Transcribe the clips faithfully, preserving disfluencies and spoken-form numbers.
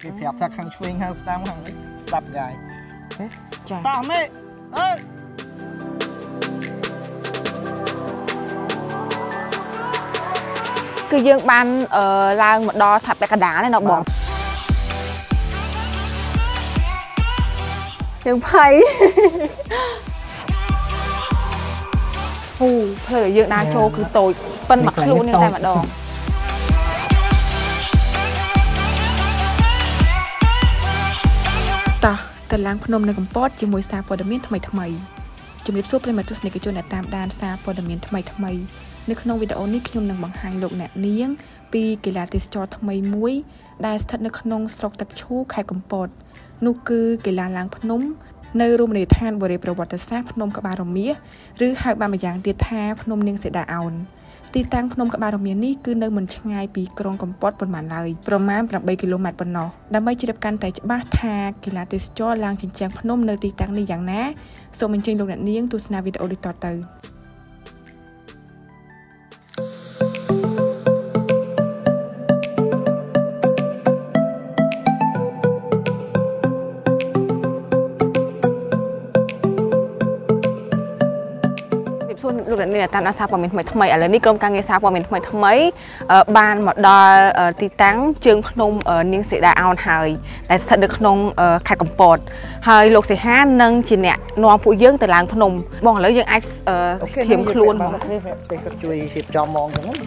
គេប្រាប់ថាខាងឆ្វេងខាងស្ដាំខាងនេះស្ដាប់កាយចាតោះមេអើគឺយើងបានឡើងមកដល់ថាពាក់កណ្ដាលហើយណ៎បងយើងភ័យអូផ្លូវយើងដើរចូលគឺតូចប៉ិនមកខ្លួននេះតែម្ដងតោះទៅឡើងភ្នំនៅកំពតជាមួយសារព័ត៌មានថ្មីថ្មីជំរាបសួរប្រិយមិត្តទស្សនិកជនដែលតាមដានសារព័ត៌មានថ្មីថ្មីនៅក្នុងវីដេអូនេះខ្ញុំនឹងបង្ហាញលោកអ្នកនាងពីកីឡាទេសចរថ្មីមួយដែលស្ថិតនៅក្នុងស្រុកទឹកឈូខេត្តកំពតនោះគឺកីឡាឡើងភ្នំនៅរមណីយដ្ឋានបុរីប្រវត្តិសាស្ត្រភ្នំក្បាលរមៀសឬហៅបានម្យ៉ាងទៀតថាភ្នំនាងសីតាអោនទីតាំងភ្នំក្បាលរមៀសនេះគឺនៅមិនឆ្ងាយពីក្រុងកំពតប៉ុន្មានឡើយប្រមាណប្រាំបីគីឡូម៉ែត្រប៉ុណ្ណោះដើម្បីជ្រាបកាន់តែច្បាស់ថាកីឡាទេសចរឡើងជញ្ជាំងភ្នំនៅទីតាំងនេះយ៉ាងណាសូមអញ្ជើញលោកអ្នកនាងទស្សនាវីដេអូនេះតទៅលោកអ្នកនាងតាមដានសារព័ត៌មានថ្មីថ្មីឥឡូវនេះក្រុមការងារសារព័ត៌មានថ្មីថ្មីបានមកដល់ទីតាំងជើងភ្នំនាងសីតាអោនហើយដែលស្ថិតនៅក្នុងខេត្តកំពតហើយលោកសីហានឹងជាអ្នកនាំពួកយើងទៅឡើងភ្នំបងឥឡូវយើងអាចធៀមខ្លួនមកនេះពេលគាត់ជួយរៀបចំហ្មងអញ្ចឹង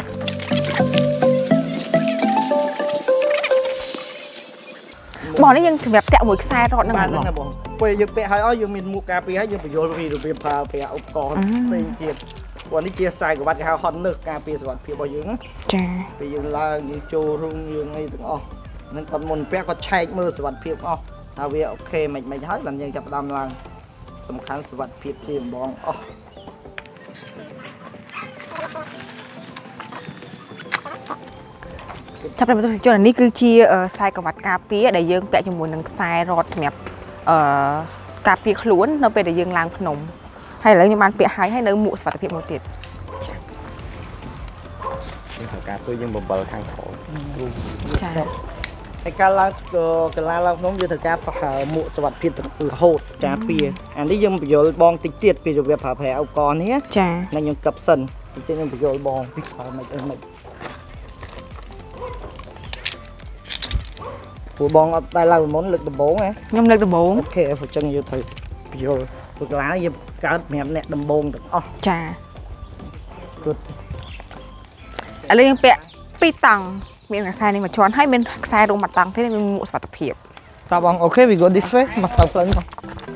បងនេះយើងសម្រាប់តាក់មួយខ្សែរត់ហ្នឹងបងពេលយើងពាក់ហើយអស់យើងមានមួកការពារហើយយើងបញ្យល់ពីរបៀបប្រើប្រាស់ឧបករណ៍ផ្សេងទៀតព្រោះនេះជាខ្សែក្រវ៉ាត់គេហៅហត់នឹកការពារសុវត្ថិភាពរបស់យើងណាចាពេលយើងឡើងយើងចូលរុងយើងអីទាំងអស់នឹងគាត់មុនពាក់គាត់ឆែកមើលសុវត្ថិភាពអស់ថាវាអូខេមិនមិនហើយបានយើងចាប់ផ្ដើមឡើងសំខាន់សុវត្ថិភាពជាម្ដងអស់ចាប់ពីទស្សនិកជននេះគឺជាខ្សែក្រវ៉ាត់ការពារដែលយើងពាក់ជាមួយនឹងខ្សែរត់សម្រាប់អឺការពារខ្លួននៅពេលដែលយើងឡើងភ្នំហើយឥឡូវខ្ញុំបានពាក់ហើយហើយនៅមួកសុវត្ថិភាពមួយទៀតចាយើងត្រូវការធ្វើយើងបំបិលខាងក្រោយចាហើយការឡើងកីឡាឡើងភ្នំយើងត្រូវការប្រើមួកសុវត្ថិភាពរហូតការពារអានេះយើងបញ្យល់បងតិចទៀតពីរបៀបប្រើប្រាស់ឧបករណ៍នេះចាហើយខ្ញុំកឹបសិនតិចទៀតខ្ញុំបញ្យល់បងពីប្រើមិនអីមិនព្រោះបងអត់តែឡើងមុនលើកដំបូងណាខ្ញុំលើកដំបូងអូខេអញ្ចឹងយើងត្រូវបញ្យល់ព្រោះកន្លងយើងកើតសម្រាប់អ្នកដំបូងទាំងអស់ចាគូតឥឡូវយើងពាក់ពីរតង់មានខ្សែនេះមួយជាន់ហើយមានខ្សែរួមមួយតង់ទៀតមានមួកសុវត្ថិភាពតើបងអូខេ we go this way មកទៅផ្លូវនេះ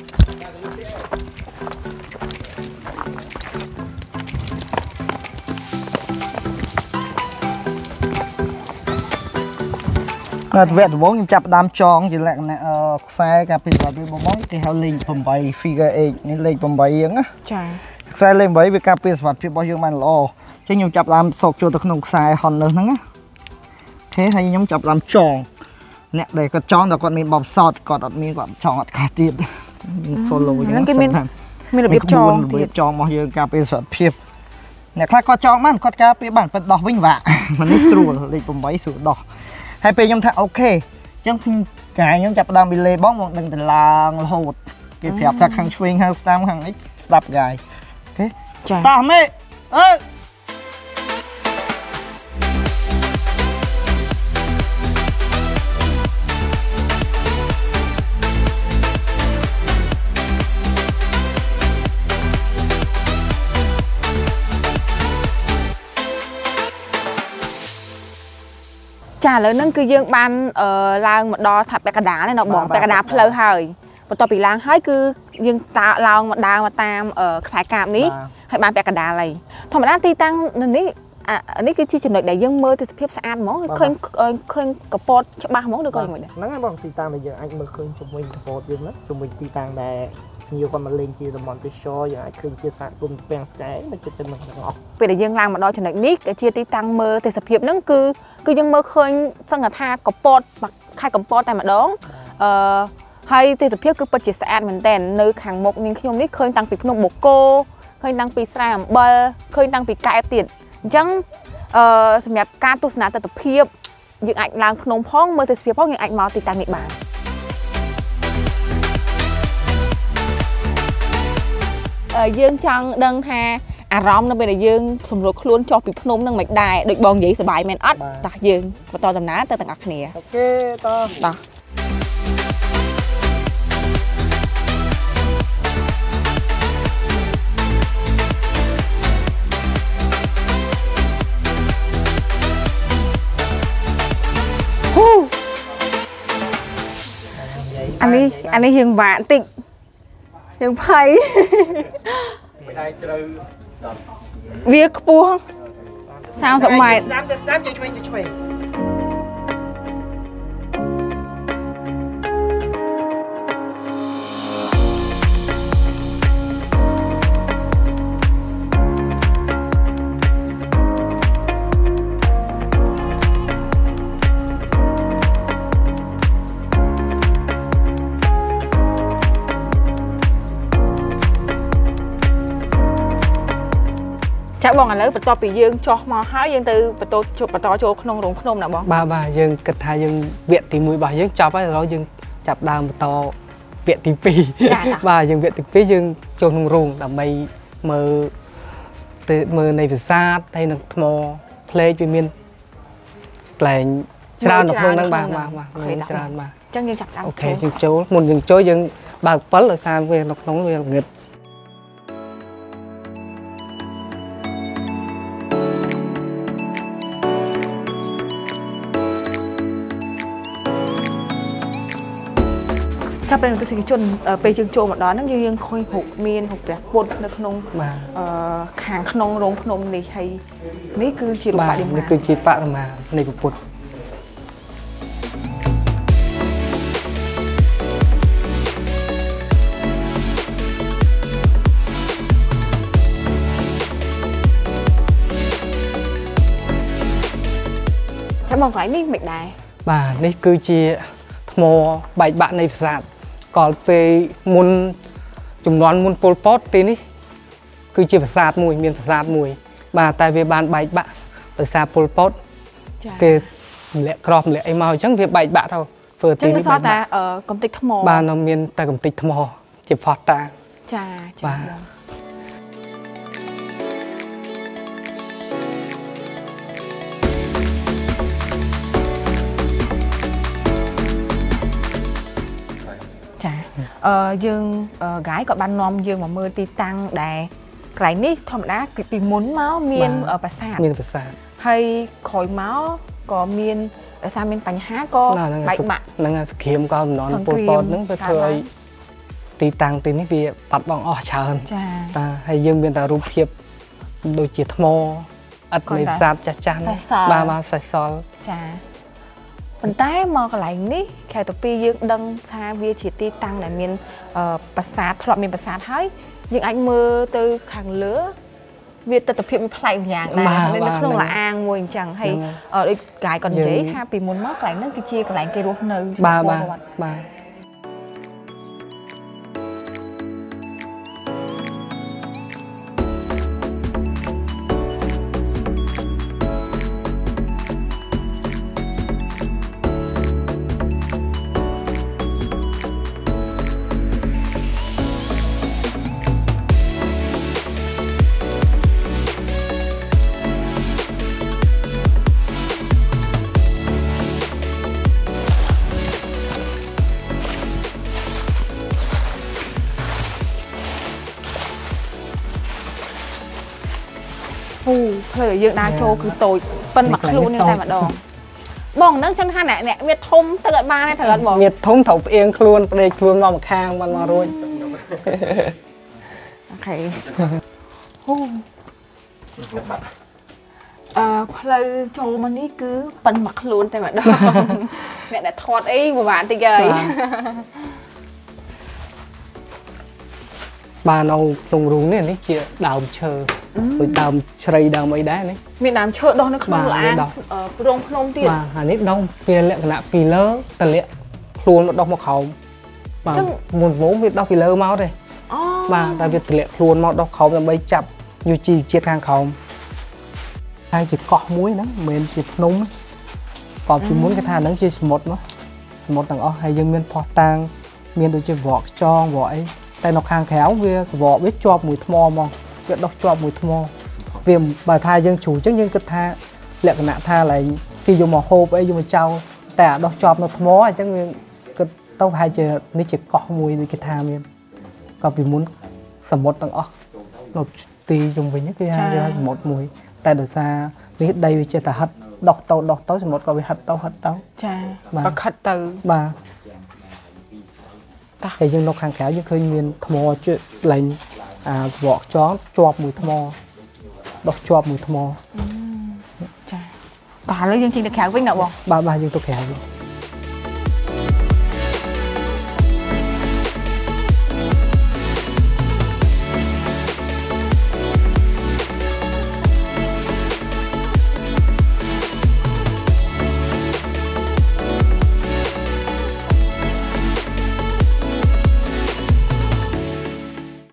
នៅវគ្គដំបូងខ្ញុំចាប់ផ្ដើមចងជាលក្ខណៈខ្សែការពីរបស់វាបងគេហៅលេខeight figure eight នេះលេខeightអញ្ចឹងណាចាខ្សែលេខeightវាការពីសុវត្ថិភាពរបស់យើងបានល្អអញ្ចឹងខ្ញុំចាប់ផ្ដើមសោកចូលទៅក្នុងខ្សែហន់នៅហ្នឹងណាអូខេហើយខ្ញុំចាប់ផ្ដើមចងអ្នកដែលគាត់ចងតែគាត់មានបបសោតគាត់អត់មានគាត់ចងអត់ខាស់ទៀត follow អញ្ចឹងគេមានមានរបៀបចងរបៀបចងរបស់យើងការពីសុវត្ថិភាពអ្នកខ្លះគាត់ចងបានគាត់ការពីបានប៉ុន្តែដោះវិញវាក់មិននេះស្រួលលេខeightស្រួលដោះហើយពេលខ្ញុំថាអូខេអញ្ចឹងកាយខ្ញុំចាប់ផ្ដើមពីលេបងមកដឹងទៅឡើងរហូតគេប្រាប់ថាខាងឆ្វេងខាងស្ដាំខាងនេះស្ដាប់កាយអូខេចាតោះមេអើចាឥឡូវហ្នឹងគឺយើងបានឡើងមកដល់ថាពាក់កណ្ដាលហើយណ៎បងពាក់កណ្ដាលផ្លូវហើយបន្ទាប់ពីឡើងហើយគឺយើងតាឡើងមកដើរមកតាមខ្សែកាបនេះហើយបានពាក់កណ្ដាលហើយធម្មតាទីតាំងនេះនេះគឺជាចំណុចដែលយើងមើលទេសភាពស្អាតហ្មងឃើញឃើញកពតច្បាស់ហ្មងឬក៏យ៉ាងម៉េចដែរហ្នឹងហើយបងទីតាំងដែលយើងអាចមើលឃើញជុំវិញកពតយើងណាជុំវិញទីតាំងដែលញៀវគាត់មកលេងជាតំបន់ទេសចរយើងអាចឃើញជាសហគមន៍ពាំងស្កែនៅជិតៗនឹងទាំងអស់ពេលដែលយើងឡើងមកដល់ចំណុចនេះជាទីតាំងមើលទេសភាពហ្នឹងគឺគឺយើងមើលឃើញសង្កថាកពតខេត្តកំពតតែម្ដងអឺហើយទេសភាពគឺពិតជាស្អាតមែនទែននៅខាងមុខនាងខ្ញុំនេះឃើញតាំងពីភ្នំបូកគោឃើញតាំងពីស្រែអំបិលឃើញតាំងពីកែបទៀតអញ្ចឹងអឺសម្រាប់ការទស្សនាទិដ្ឋភាពយើងអាចឡើងភ្នំផងមើលទេសភាពផងយើងអាចមកទីតាំងនេះបានយើងចង់ដឹងថាអារម្មណ៍នៅពេលដែលយើងសម្រួលខ្លួនចុះពីភ្នំនឹងមិនដែរដូចបងនិយាយសប្បាយមែនអត់តោះយើងបន្តដំណើរទៅទាំងអស់គ្នាអូខេតោះតោះអានេះអានេះយើងវាក់តិចយើងភ័យវាខ្ពស់សាមសិបម៉ែត្រស្ដាប់ទៅស្ដាប់ជួយឆ្វេងទៅឆ្វេងចាក់បងឥឡូវបន្ទាប់ពីយើងចោះមកហើយយើងទៅបន្តបន្តចូលក្នុងរោងភ្នំណាបងបាទបាទយើងគិតថាយើងវគ្គទីមួយរបស់យើងចប់ហើយឥឡូវយើងចាប់ដើមបន្តវគ្គទីពីរបាទយើងវគ្គទីពីរយើងចូលក្នុងរោងដើម្បីមើលទៅមើលនៃប្រាសាទហើយនឹងថ្មផ្លេកវាមានកន្លែងច្រើននៅក្នុងហ្នឹងបាទបាទបាទមានច្រើនបាទអញ្ចឹងយើងចាប់ដើមអូខេយើងចូលមុនយើងចូលយើងបើកពិលដោយសារវានៅក្នុងវាងឹតចាប់ពេលទស្សនិកជនពេលយើងចូលមកដល់ហ្នឹងយើងឃើញរូបមានរូបព្រះពុទ្ធនៅក្នុងអឺខាងក្នុងរោងភ្នំនេះហើយនេះគឺជារូបបដិមានេះគឺជាបដិមានៃព្រះពុទ្ធចាំមកកន្លែងនេះមិនដែរបាទនេះគឺជាថ្មបែកបាក់នៃប្រាសាទកលពេលមុនចំនួនមុនពលពតទីនេះគឺជាប្រាសាទមួយមានប្រាសាទមួយបាទតែវាបានបែកបាក់ដោយសារពលពតគេម្លាក់ក្រោះម្លាក់អីមកអញ្ចឹងវាបែកបាក់ទៅធ្វើទីនេះបែកបាក់តែកំទេចថ្មបាទនៅមានតែកំទេចថ្មជាផោះតាចាចាចាអឺយើងហ្គាយក៏បាននាំយើងមកមើលទីតាំងដែលកន្លែងនេះធម្មតាគឺពីមុនមកមានប្រាសាទមានប្រាសាទហើយក្រោយមកក៏មានដោយសារមានបញ្ហាក៏បែកបាក់ហ្នឹងសង្គ្រាមក៏បំណន់ពលពតហ្នឹងវាធ្វើឲ្យទីតាំងទីនេះវាបាត់បង់អស់ច្រើនចាតាហើយយើងមានតែរូបភាពដូចជាថ្មឥដ្ឋនៃប្រាសាទចាស់ចាស់ហ្នឹងបាទបាទសេះសល់ចាប៉ុន្តែមកកន្លែងនេះខែទៅពីយើងដឹងថាវាជាទីតាំងដែលមានប្រាសាទធ្លាប់មានប្រាសាទហើយយើងអាចមើលទៅខាងលើវាទស្សនវិជ្ជាមានប្លែកម្យ៉ាងដែរនៅក្នុងលអាងមួយអញ្ចឹងហើយដូចកាយគាត់និយាយថាពីមុនមកកន្លែងហ្នឹងគឺជាកន្លែងគេរស់នៅបាទបាទបាទអូផ្លូវយើងដើរចូលគឺតូចប៉ិនមកខ្លួននឹងតែម្ដងបងហ្នឹងចឹងថាអ្នកអ្នកវាធំទៅអត់បានទេត្រូវអត់បងវាធំត្រូវផ្អៀងខ្លួនផ្ដេកខ្លួនមកម្ខាងមិនមករួចអូខេអូអឺផ្លូវចូលមកនេះគឺប៉ិនមកខ្លួនតែម្ដងអ្នកដែលថតអីពិបាកតិចហើយបាទនៅក្នុងរូងនេះនេះជាដើមឈើដូចដើមជ្រៃដើមអីដែរនេះមានដើមឈើដុះនៅក្នុងលអាងរោងភ្នំទៀតបាទអានេះដុះវាលក្ខណៈពីលើតលាក់ខ្លួនមកដុះមកក្រោមបាទមុនមុំវាដុះពីលើមកទេអូបាទតែវាតលាក់ខ្លួនមកដុះក្រោមដើម្បីចាប់យុជីជាតិខាងក្រោមហើយជាកោះមួយហ្នឹងមិនមែនជាភ្នំ còn chỉ muốn cái thang nắng chia một nó một tầng ó hay dương miên phò tang miên đôi chơi vỏ cho vỏ ấy tay nó khang khéo về vỏ biết cho mùi thmo mong việc đọc cho mùi thmo vì bài thai dân chủ chứ nhưng cái tha lệ cái nạn tha là khi dùng mà hộp ấy dùng mà trâuแต่đọc cho nó thmo chứ nhưng cái tao hai chơi ní chỉ có mùi cái tha miên còn vì muốn sầm một tầng ó nó tì dùng với những cái hai một mùi tại được xa ní đây chơi ta hất đọc tàu đọc tàu một có bị hất tàu hất tàu và khất từ bà thì dương nó khang khéo nhưng khơi miền thmo chuyện lạnh à vỏ chó chọp mùi thmo đọc chọp mùi thmo ta lấy dương chi được khéo với nào không ba ba dương tôi khéo